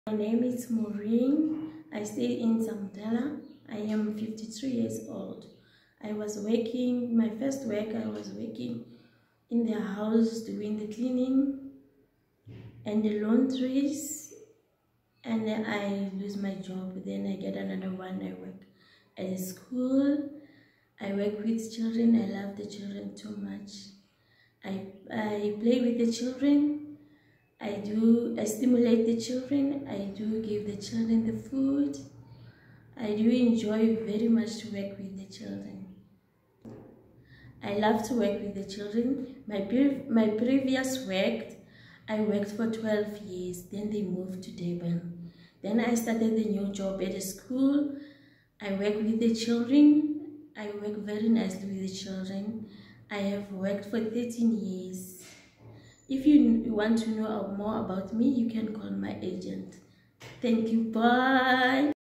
My name is Maureen. I stay in Zamdala. I am 53 years old. I was working, my first work, I was working in the house doing the cleaning and the laundries, and then I lose my job. Then I get another one. I work at a school. I work with children. I love the children too much. I play with the children. I stimulate the children. I do give the children the food. I do enjoy very much to work with the children. I love to work with the children. My previous work, I worked for 12 years. Then they moved to Durban. Then I started the new job at a school. I work with the children. I work very nicely with the children. I have worked for 13 years. If you want to know more about me, you can call my agent. Thank you. Bye.